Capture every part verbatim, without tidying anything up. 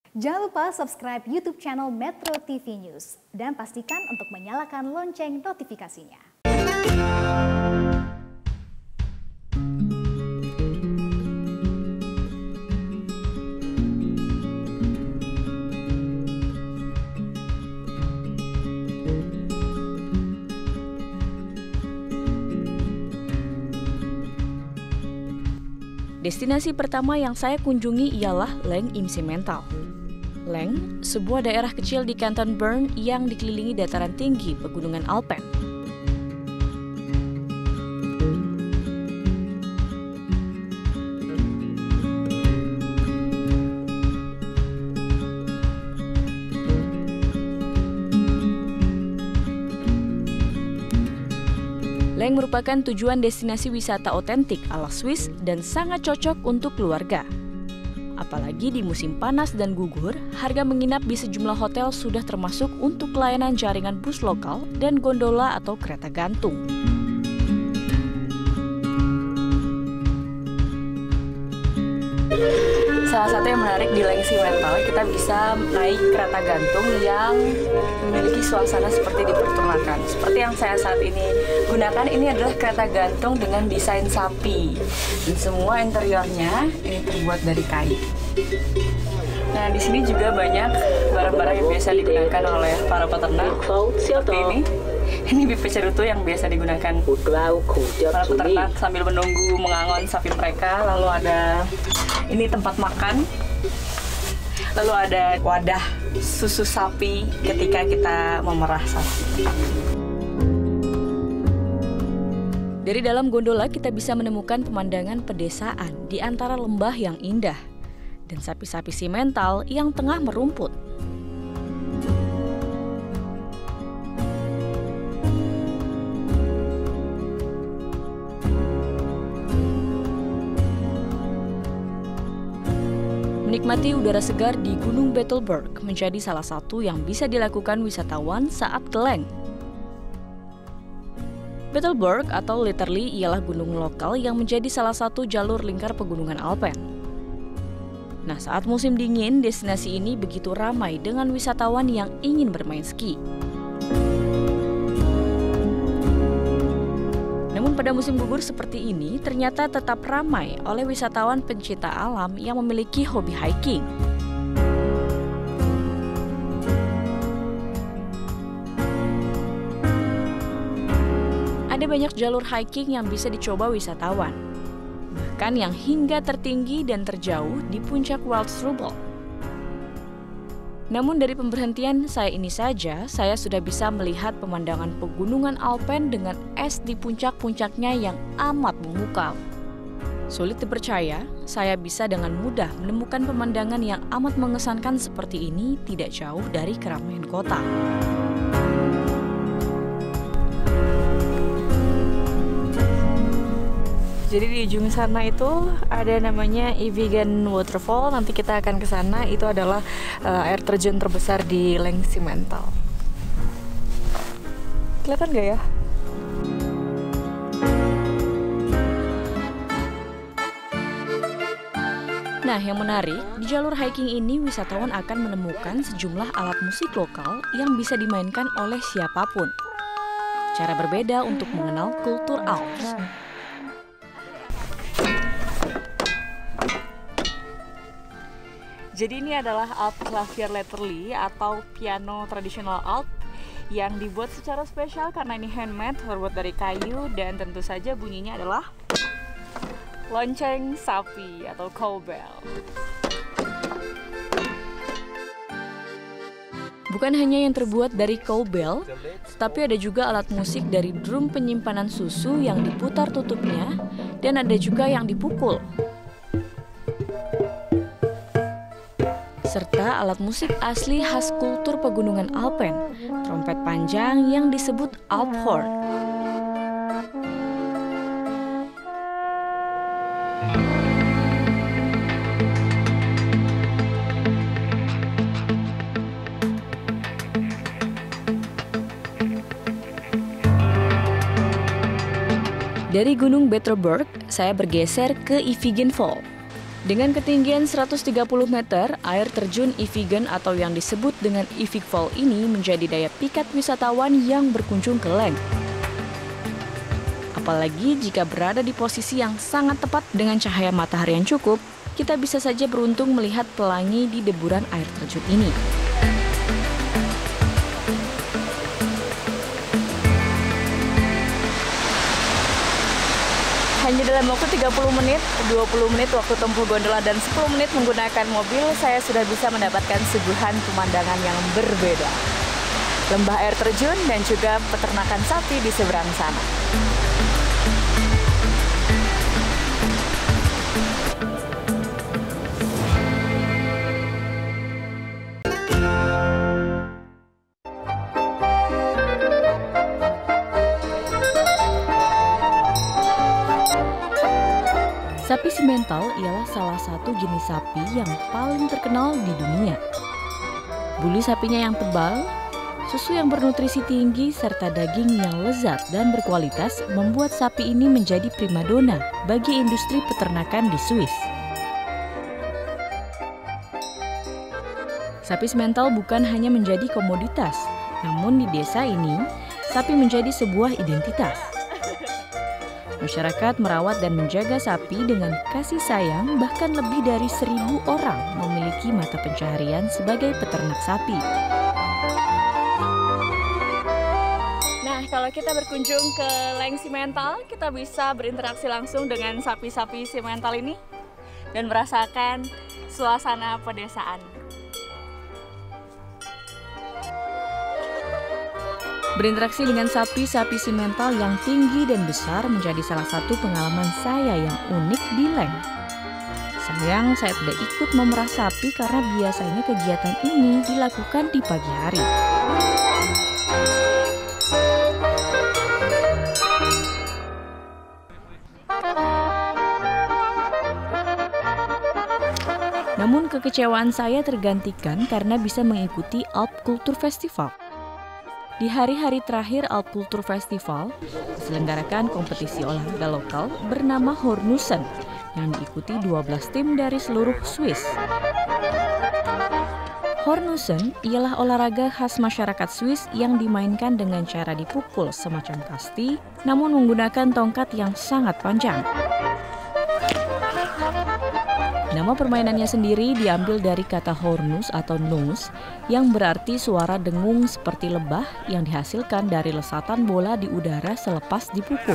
Jangan lupa subscribe YouTube channel Metro T V News dan pastikan untuk menyalakan lonceng notifikasinya. Destinasi pertama yang saya kunjungi ialah Leng Imsimental. Leng, sebuah daerah kecil di Kanton Bern yang dikelilingi dataran tinggi pegunungan Alpen. Leng merupakan tujuan destinasi wisata otentik ala Swiss dan sangat cocok untuk keluarga. Apalagi di musim panas dan gugur, harga menginap di sejumlah hotel sudah termasuk untuk layanan jaringan bus lokal dan gondola atau kereta gantung. Salah satu yang menarik di Leng Imsimental, kita bisa naik kereta gantung yang memiliki suasana seperti di peternakan. Seperti yang saya saat ini gunakan, ini adalah kereta gantung dengan desain sapi. Dan semua interiornya ini terbuat dari kayu. Nah, di sini juga banyak barang-barang yang biasa digunakan oleh para peternak. Seperti ini. Ini bipe cerutu yang biasa digunakan para peternak sambil menunggu mengangon sapi mereka. Lalu ada ini tempat makan. Lalu ada wadah susu sapi ketika kita memerah sapi. Dari dalam gondola kita bisa menemukan pemandangan pedesaan di antara lembah yang indah dan sapi-sapi simental yang tengah merumput. Menikmati udara segar di Gunung Betelberg menjadi salah satu yang bisa dilakukan wisatawan saat ke Leng. Betelberg atau literally ialah gunung lokal yang menjadi salah satu jalur lingkar pegunungan Alpen. Nah, saat musim dingin, destinasi ini begitu ramai dengan wisatawan yang ingin bermain ski. Namun pada musim gugur seperti ini ternyata tetap ramai oleh wisatawan pencinta alam yang memiliki hobi hiking. Ada banyak jalur hiking yang bisa dicoba wisatawan, bahkan yang hingga tertinggi dan terjauh di puncak Waldstrubel. Namun dari pemberhentian saya ini saja, saya sudah bisa melihat pemandangan pegunungan Alpen dengan es di puncak-puncaknya yang amat memukau. Sulit dipercaya, saya bisa dengan mudah menemukan pemandangan yang amat mengesankan seperti ini tidak jauh dari keramaian kota. Jadi di ujung sana itu ada namanya Evigan Waterfall. Nanti kita akan ke sana. Itu adalah uh, air terjun terbesar di Leng Imsimental. Kelihatan nggak ya? Nah, yang menarik, di jalur hiking ini wisatawan akan menemukan sejumlah alat musik lokal yang bisa dimainkan oleh siapapun. Cara berbeda untuk mengenal kultur Alps. Jadi ini adalah Alp Clavier Letterly atau piano tradisional Alp yang dibuat secara spesial karena ini handmade, terbuat dari kayu, dan tentu saja bunyinya adalah lonceng sapi atau cowbell. Bukan hanya yang terbuat dari cowbell, tetapi ada juga alat musik dari drum penyimpanan susu yang diputar tutupnya, dan ada juga yang dipukul. Serta alat musik asli khas kultur pegunungan Alpen, trompet panjang yang disebut Alphorn. Dari Gunung Betelberg, saya bergeser ke Evigan Fall. Dengan ketinggian seratus tiga puluh meter, air terjun Ivigan atau yang disebut dengan Ivig Fall ini menjadi daya pikat wisatawan yang berkunjung ke Leng. Apalagi jika berada di posisi yang sangat tepat dengan cahaya matahari yang cukup, kita bisa saja beruntung melihat pelangi di deburan air terjun ini. Hanya dalam waktu tiga puluh menit, dua puluh menit waktu tempuh gondola dan sepuluh menit menggunakan mobil, saya sudah bisa mendapatkan suguhan pemandangan yang berbeda. Lembah air terjun dan juga peternakan sapi di seberang sana. Sapi simental ialah salah satu jenis sapi yang paling terkenal di dunia. Bulu sapinya yang tebal, susu yang bernutrisi tinggi, serta daging yang lezat dan berkualitas membuat sapi ini menjadi primadona bagi industri peternakan di Swiss. Sapi simental bukan hanya menjadi komoditas, namun di desa ini, sapi menjadi sebuah identitas. Masyarakat merawat dan menjaga sapi dengan kasih sayang, bahkan lebih dari seribu orang memiliki mata pencaharian sebagai peternak sapi. Nah, kalau kita berkunjung ke Leng Simental, kita bisa berinteraksi langsung dengan sapi-sapi simental ini dan merasakan suasana pedesaan. Berinteraksi dengan sapi-sapi simental yang tinggi dan besar menjadi salah satu pengalaman saya yang unik di Leng. Sayang saya tidak ikut memerah sapi karena biasanya kegiatan ini dilakukan di pagi hari. Namun kekecewaan saya tergantikan karena bisa mengikuti Alp Culture Festival. Di hari-hari terakhir Alp Culture Festival, diselenggarakan kompetisi olahraga lokal bernama Hornussen yang diikuti dua belas tim dari seluruh Swiss. Hornussen ialah olahraga khas masyarakat Swiss yang dimainkan dengan cara dipukul semacam kasti, namun menggunakan tongkat yang sangat panjang. Nama permainannya sendiri diambil dari kata hornus atau nus yang berarti suara dengung seperti lebah yang dihasilkan dari lesatan bola di udara selepas dipukul.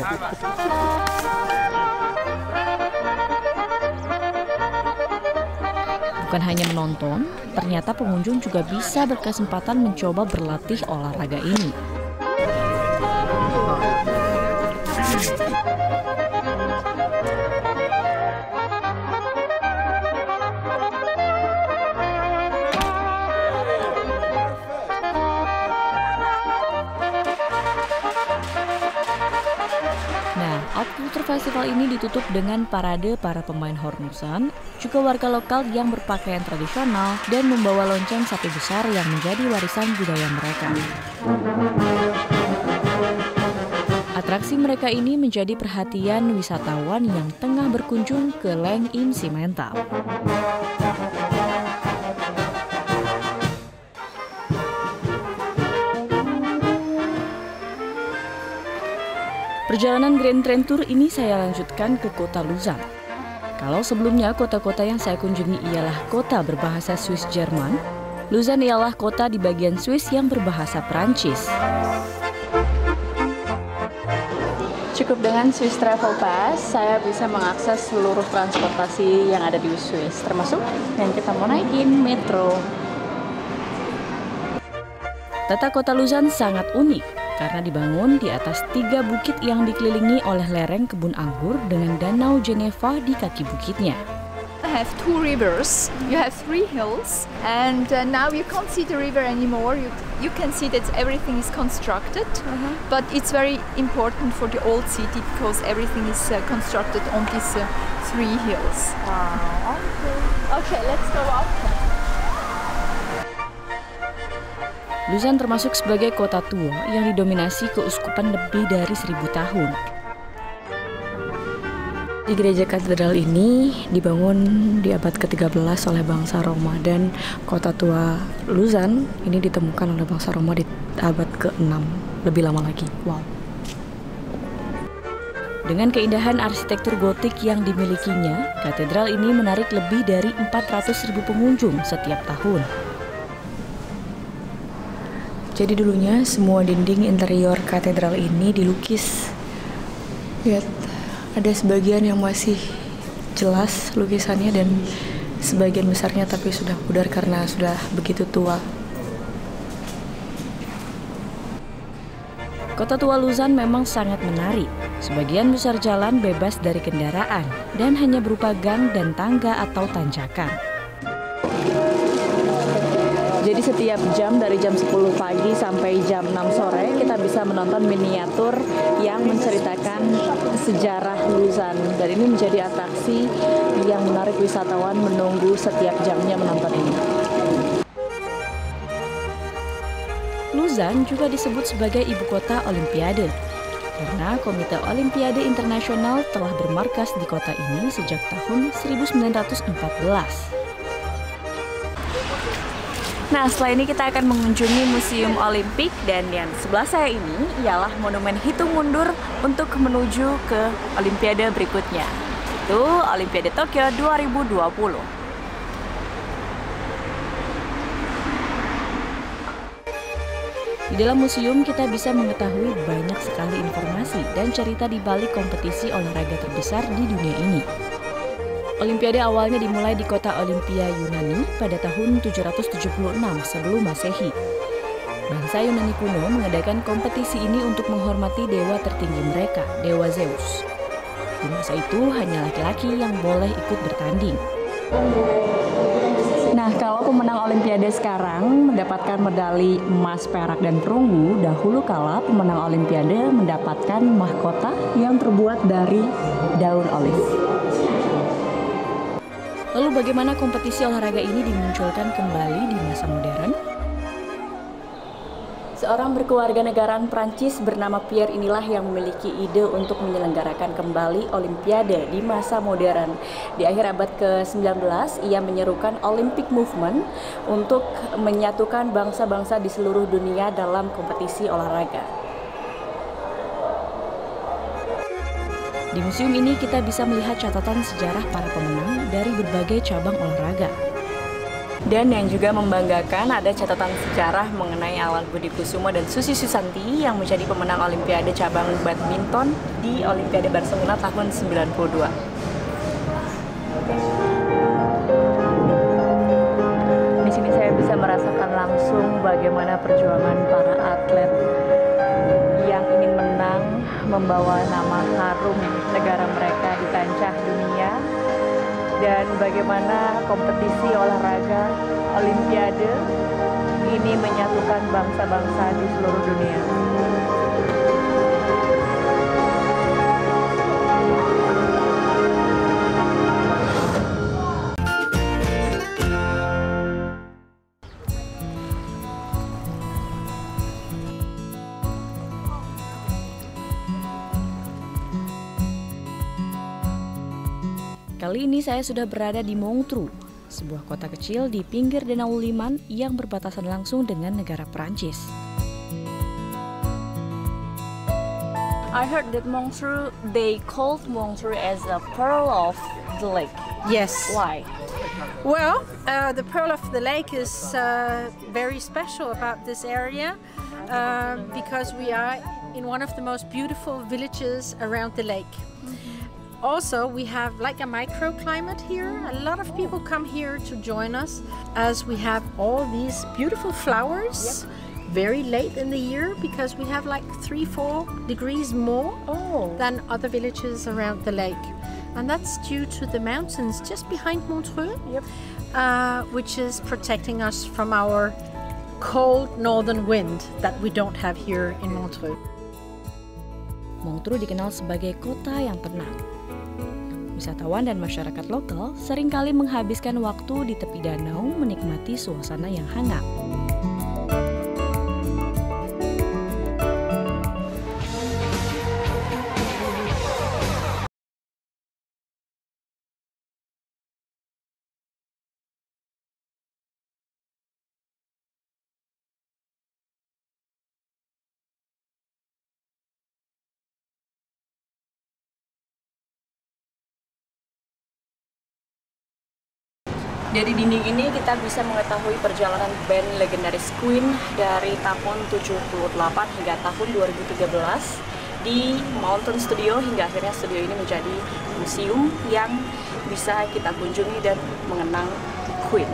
Bukan hanya menonton, ternyata pengunjung juga bisa berkesempatan mencoba berlatih olahraga ini. Alp Culture Festival ini ditutup dengan parade para pemain Hornussen, juga warga lokal yang berpakaian tradisional dan membawa lonceng sapi besar yang menjadi warisan budaya mereka. Atraksi mereka ini menjadi perhatian wisatawan yang tengah berkunjung ke Leng im Simental. Perjalanan Grand Train Tour ini saya lanjutkan ke kota Luzern. Kalau sebelumnya kota-kota yang saya kunjungi ialah kota berbahasa Swiss Jerman, Luzern ialah kota di bagian Swiss yang berbahasa Perancis. Cukup dengan Swiss Travel Pass, saya bisa mengakses seluruh transportasi yang ada di Swiss, termasuk yang kita mau naikin metro. Tata kota Luzern sangat unik karena dibangun di atas tiga bukit yang dikelilingi oleh lereng kebun anggur dengan danau Geneva di kaki bukitnya. I have two rivers, you have three hills, and uh, now you can't see the river anymore. You, you can see that everything is constructed, uh-huh. But it's very important for the old city because everything is uh, constructed on these uh, three hills. Wow, okay. Okay, let's go up. Luzern termasuk sebagai kota tua yang didominasi keuskupan lebih dari seribu tahun. Di gereja katedral ini dibangun di abad ke tiga belas oleh bangsa Roma, dan kota tua Luzan ini ditemukan oleh bangsa Roma di abad ke enam, lebih lama lagi. Wow. Dengan keindahan arsitektur gotik yang dimilikinya, katedral ini menarik lebih dari empat ratus ribu pengunjung setiap tahun. Jadi dulunya semua dinding interior katedral ini dilukis. Lihat, ada sebagian yang masih jelas lukisannya dan sebagian besarnya tapi sudah pudar karena sudah begitu tua. Kota tua Luzan memang sangat menarik. Sebagian besar jalan bebas dari kendaraan dan hanya berupa gang dan tangga atau tanjakan. Jadi setiap jam dari jam sepuluh pagi sampai jam enam sore kita bisa menonton miniatur yang menceritakan sejarah Luzan, dan ini menjadi atraksi yang menarik wisatawan menunggu setiap jamnya menonton ini. Luzan juga disebut sebagai ibu kota Olimpiade karena Komite Olimpiade Internasional telah bermarkas di kota ini sejak tahun seribu sembilan ratus empat belas. Nah, setelah ini kita akan mengunjungi Museum Olimpik, dan yang sebelah saya ini ialah monumen hitung mundur untuk menuju ke Olimpiade berikutnya, itu Olimpiade Tokyo dua ribu dua puluh. Di dalam museum kita bisa mengetahui banyak sekali informasi dan cerita di balik kompetisi olahraga terbesar di dunia ini. Olimpiade awalnya dimulai di kota Olimpia Yunani pada tahun tujuh ratus tujuh puluh enam sebelum Masehi. Bangsa Yunani kuno mengadakan kompetisi ini untuk menghormati dewa tertinggi mereka, Dewa Zeus. Di masa itu hanya laki-laki yang boleh ikut bertanding. Nah, kalau pemenang Olimpiade sekarang mendapatkan medali emas, perak, dan perunggu, dahulu kala pemenang Olimpiade mendapatkan mahkota yang terbuat dari daun olive. Lalu bagaimana kompetisi olahraga ini dimunculkan kembali di masa modern? Seorang berkewarganegaraan Prancis bernama Pierre inilah yang memiliki ide untuk menyelenggarakan kembali Olimpiade di masa modern. Di akhir abad ke sembilan belas, ia menyerukan Olympic Movement untuk menyatukan bangsa-bangsa di seluruh dunia dalam kompetisi olahraga. Di museum ini kita bisa melihat catatan sejarah para pemenang dari berbagai cabang olahraga. Dan yang juga membanggakan, ada catatan sejarah mengenai Alan Budi Kusuma dan Susi Susanti yang menjadi pemenang Olimpiade cabang badminton di Olimpiade Barcelona tahun sembilan puluh dua. Di sini saya bisa merasakan langsung bagaimana perjuangan para atlet yang ingin menang, membawa nama harum negara mereka di kancah dunia, dan bagaimana kompetisi olahraga Olimpiade ini menyatukan bangsa-bangsa di seluruh dunia. Kali ini saya sudah berada di Montreux, sebuah kota kecil di pinggir Danau Liman yang berbatasan langsung dengan negara Prancis. I heard that Montreux, they called Montreux as the pearl of the lake. Yes. Why? Well, uh, the Pearl of the Lake is uh, very special about this area uh, because we are in one of the most beautiful villages around the lake. Also, we have like a microclimate here. A lot of people come here to join us as we have all these beautiful flowers. Yep. Very late in the year because we have like three, four degrees more oh. than other villages around the lake. And that's due to the mountains just behind Montreux, yep. uh, which is protecting us from our cold northern wind that we don't have here in Montreux. Montreux dikenal sebagai kota yang tenang. Wisatawan dan masyarakat lokal seringkali menghabiskan waktu di tepi danau menikmati suasana yang hangat. Dari dinding ini kita bisa mengetahui perjalanan band legendaris Queen dari tahun tujuh puluh delapan hingga tahun dua ribu tiga belas di Mountain Studio, hingga akhirnya studio ini menjadi museum yang bisa kita kunjungi dan mengenang Queen.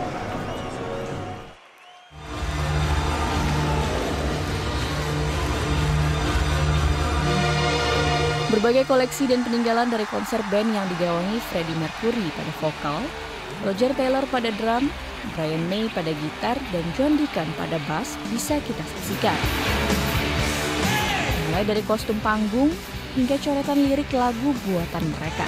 Berbagai koleksi dan peninggalan dari konser band yang digawangi Freddie Mercury pada vokal, Roger Taylor pada drum, Brian May pada gitar, dan John Deacon pada bass bisa kita saksikan. Mulai dari kostum panggung hingga coretan lirik lagu buatan mereka.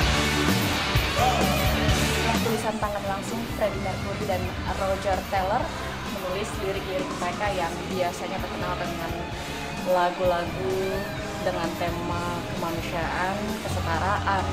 Tulisan tangan langsung Freddie Mercury dan Roger Taylor menulis lirik-lirik mereka yang biasanya terkenal dengan lagu-lagu dengan tema kemanusiaan, kesetaraan.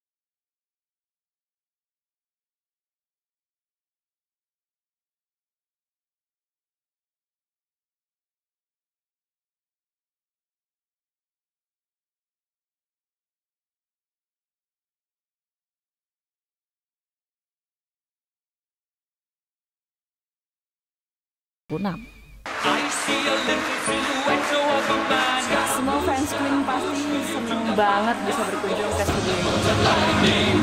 Semua fans Queen pasti seneng banget bisa berkunjung ke studio ini.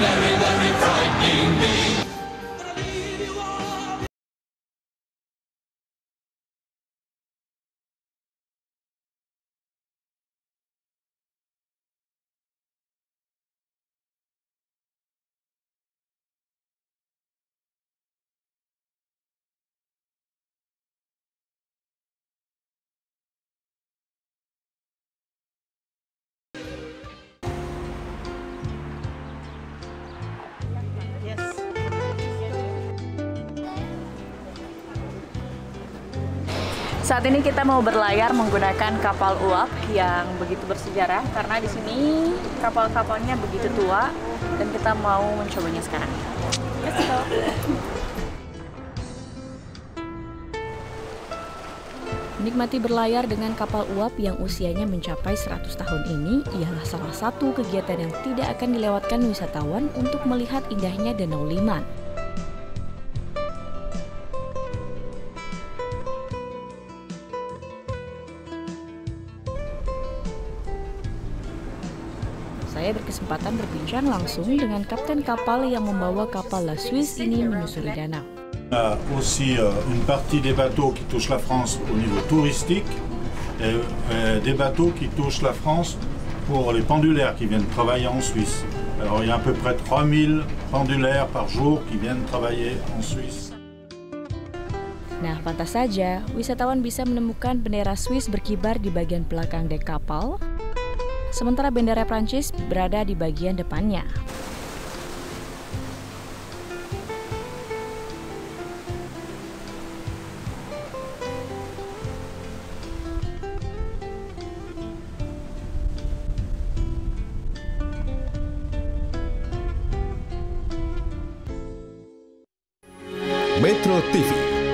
Saat ini kita mau berlayar menggunakan kapal uap yang begitu bersejarah karena di sini kapal-kapalnya begitu tua dan kita mau mencobanya sekarang. Let's go. Menikmati berlayar dengan kapal uap yang usianya mencapai seratus tahun ini ialah salah satu kegiatan yang tidak akan dilewatkan wisatawan untuk melihat indahnya Danau Liman. Saya berkesempatan berbincang langsung dengan kapten kapal yang membawa kapal La Suisse ini menyusuri danau. On a aussi une partie des bateaux qui touchent la France au niveau touristique et des bateaux qui touchent la France pour les pendulaires qui viennent travailler en Suisse. Alors il y a à peu près trois mille pendulaires par jour qui viennent travailler en Suisse. Nah, pantas saja wisatawan bisa menemukan bendera Swiss berkibar di bagian belakang dek kapal, sementara bendera Prancis berada di bagian depannya. Metro T V